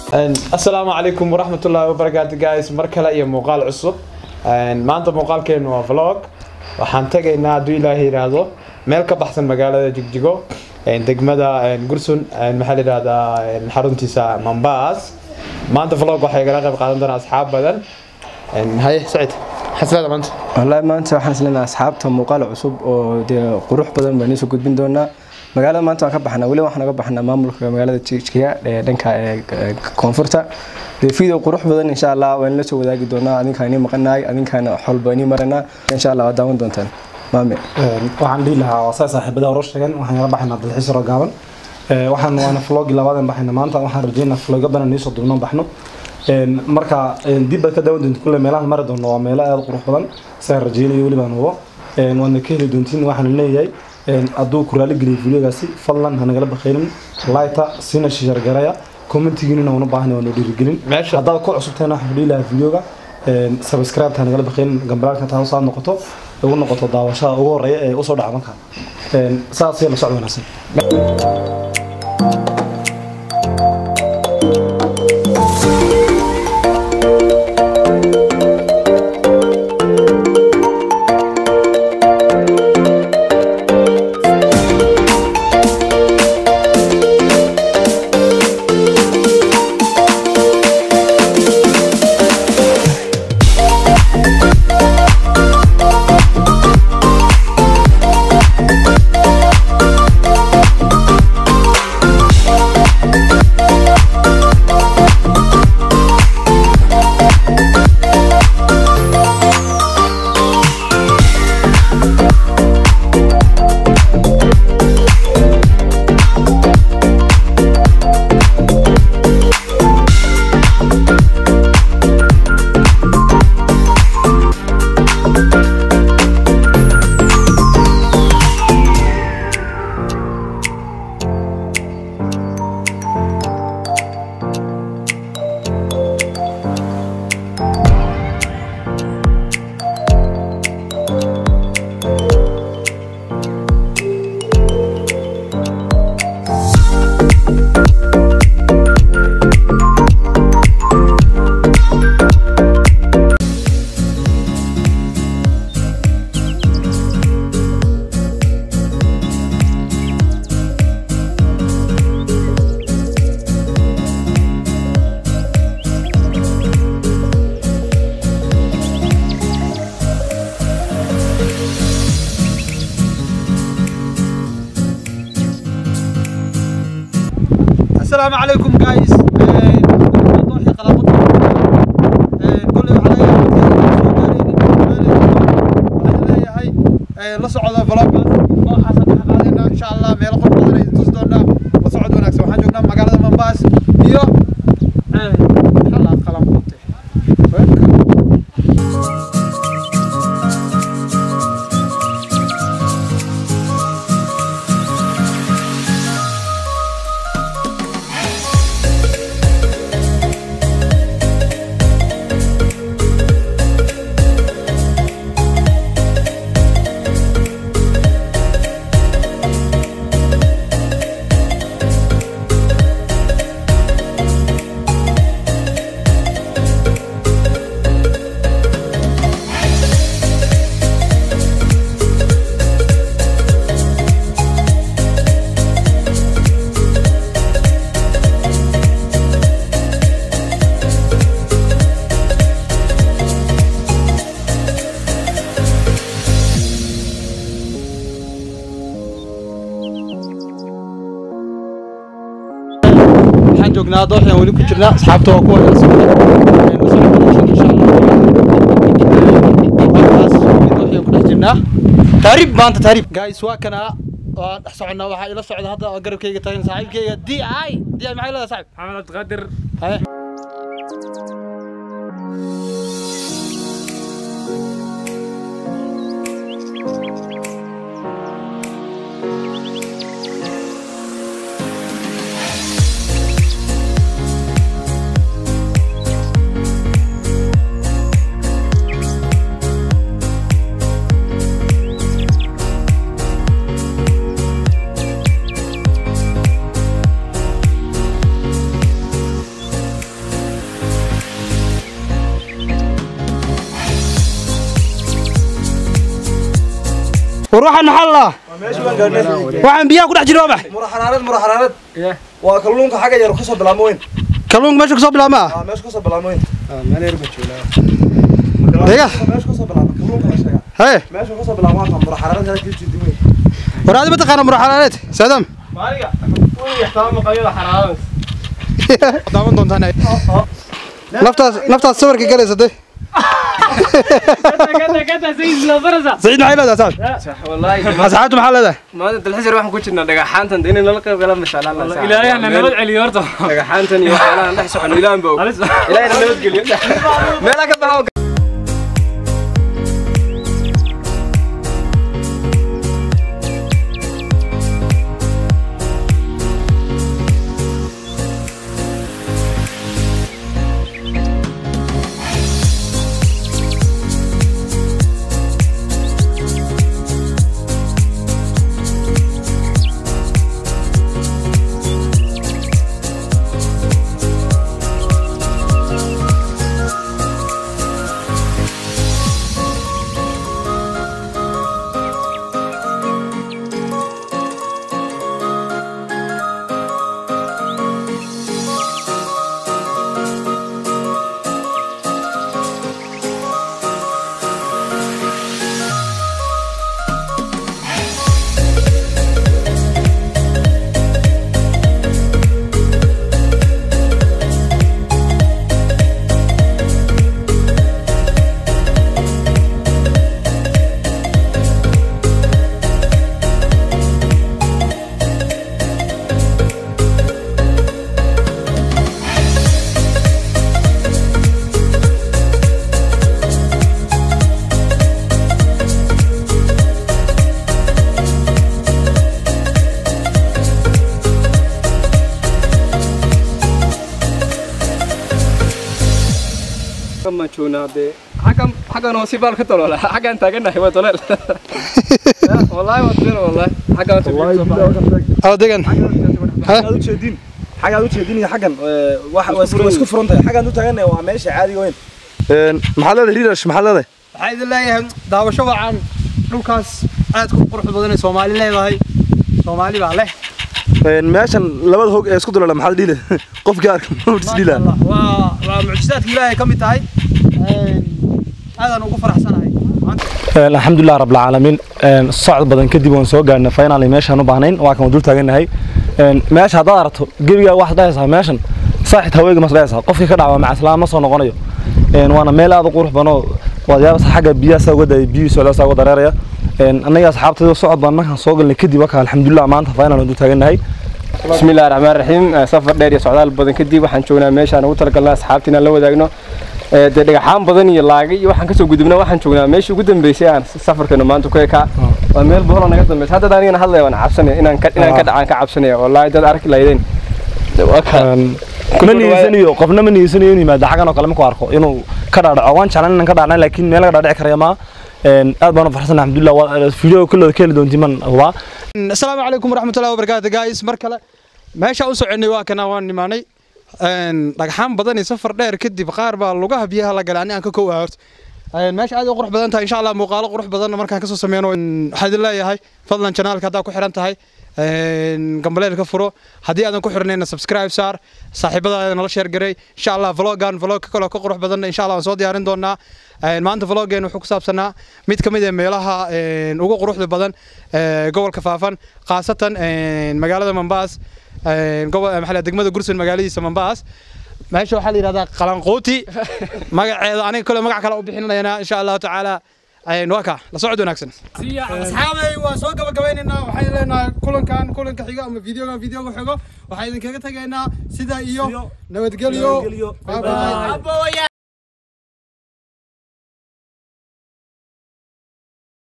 السلام عليكم ورحمة الله وبركاته guys مركلة يا مقال عصب ما أنت مقال كأنه فلوج وحنتجي نادي إلهي هذا ملك بحث المجال جيجو دقمة قرصون المحل هذا الحرم تسع منباس ما أنت فلوج وحيقرأ بقدر أصحاب بدل هاي سعيد حسنا ما أنت والله ما أنت حسنا أصحابتهم مقال عصب ودي قروح بدل ما نسوا قد بندونا magaalada maanta waan ka baxnaa wali waxaan ka baxnaa maamulka magaalada Jigjiga ee dhanka koonfurta video qurux badan insha Allah waan la soo wadaagi doonaa adinkaani maqanaay adinkaana xolbaani marana insha Allah daawan doontaan maame waxaan dhilahaa waa saaxiibada horoshagan waxaan ka baxnaa dalxiis ragaaban waxaan waana vlog labadan baxnaa maanta waxaan rajeynaa vlog badan inoo soo duubno baxno marka dib ka daawan doonto kullu meelaha mar doono waa meelaha aad qurux badan saan rajeynayo wali baan hubo waan ka heli doontiin waxaan leeyahay adoo kuraali galiyo videogaasi fadlan hanagala baqeelin like sina share garaya commentigiina una baahan oo dhiirigelin hadda ku cusubteena waxaan dhilahaa videoga subscribe hanagala baqeelin gambalka taa soo noqoto ugu noqoto daawashada ugu horeeya ee u soo dhaca marka saas la socdo wanaagsan السلام عليكم جايز وضوحي قلبت كل علي هاي لا صعود فلوج ما حسن حقادنا ان شاء الله ميل قرب بدن تصدرنا وصعود وناكس waxaan joognaa magaalada Mombasa iyo xala qalam qabtay joogna dooxan wali ku jirna asxaabta oo ku wada taariib maanta taariib guys waa kana waan dhex soconnaa waxaa ila socda hadda oo garabkayga taagan saaxiibkayga DI maxay leedahay saaxiib Maxamed Qadir وروح المحلة وعن بيها كل حجر وابح مرحلات وكلونك حاجة يرخصوا بالأموين كلونك ماشي كسب بالأماء ماشي كسب بالأموين ما نربط ولا دقيقة ماشي كسب بالأموين كلونك ماشي هاي ماشي كسب بالأموين مرحلات هذا كل شيء دموي ورادي بتقارن مرحلات سلام مالك وين يحترم قليل حرام داون دون ثاني نفتا الصور كي قال يصدق كذا سيد لفرزة سعيد معي لا صح والله أصحابته محل هذا ما أنت الحجر واحد كوتشنا دقحانتن ديني نلقي بكلام مش على الله إلهي أنا نبض على يورته دقحانتن يوحنا نحسب عن إلهي بو إلهي أنا نبض قليل ما لك بحوك ما شونا ده حاجة نوصيبها الخطر ولا حاجة أنت جنة هو طلع والله ما تدري والله حاجة أو دقن حاجة تشدين حاجة تشدين حاجة واحد واسكو فرونت حاجة أنت جنة وماشي عادي وين محل هذا ريدرش محل هذا waxay leeyahay daawasho wacan dhulkaas aad ku qurux badan ee Soomaali leedahay Soomaali baa leh meeshan labada hoog ee isku dulala maxaa dhile qof gaar ah dhile waa mucjisaadka Ilaahay ka mid tahay aadan ugu faraxsanahay alxamdulilah rabbil caalamiin socod badan kadib waan soo gaarnay final meeshan u baahnayn waa kan dul taaganahay meesha hadaad aragto gebiga wax dhaysaa meeshan saaxid haweenka maslaysaa qofkii ka dhacay ma islaam ma soo noqonayo waana meel aad u qurux badan oo wadayaabas xagga biyaha uga day biyo soo soo dareeraya anaga asxaabtayda socod baan markaan soo galnay kadib waa alxamdulilah maanta final dul taaganahay بسم الله الرحمن الرحيم سفر دير يا سعودال بدن كدي waxaan joognaa meeshaan ugu talagalnaa asxaabtina la wadaagno dhagaxaan badan iyo laagay waxaan ka soo gudubnaa waxaan joognaa meeshii ugu dambeysay aan safarkana maanta ku eeka waa meel boqol naga dambeysay hadda anigana hadlay waan cabsanay inaan ka dhacaan ka cabsanay wallahi dad arki lahaydeen kuma niisaniyo qofna ma niisaniyo inuu yimaado xagan oo kale ma ku arko inuu ka dhaadhaco waan jeclaan inaan ka dhaacnay laakiin meel laga dhaadhici karayo ma aad baan u farxsanahay alxamdulilah video kullu ka heli doontii man huba assalaamu calaykum waraxmatullaahi wabarakaatuh guys mar kale meesha u soconay waa kana waan nimaanay dhagxaan badan iyo safar dheer kadib qaar baa lugaha biyaha la galay aan ka koow horta meesha aad u qurux badan tahay insha Allah muuqaalo qurux badan markaan ka soo sameeyno waxaan leeyahay fadlan channelka hadaa ku xiran tahay gambaleel ka furo hadii aadan ku xirnayna subscribe saar saaxiibadaada nala share garay insha Allah vlog kale ka qurux badan insha Allah waan soo diyaarin doonaa maanta vloggeenu wuxuu ku saabsanaa mid ka mid ah meelaha ugu quruxda badan gobolka Faafan qaasatan magaalada Mombasa maxaa degmada Gursun magaaladiisa Mombasa meesha waxa la yiraahdaa qalanqooti magaceeda aniga kale magac kale u bixinaynaa insha Allah taala waka la socod wanaagsan asxaabay waa soo gabagabeynaa waxay leenahay kulanka xiga ama videoga xigo waxa idin kaga tagaynaa sida iyo nabadgelyo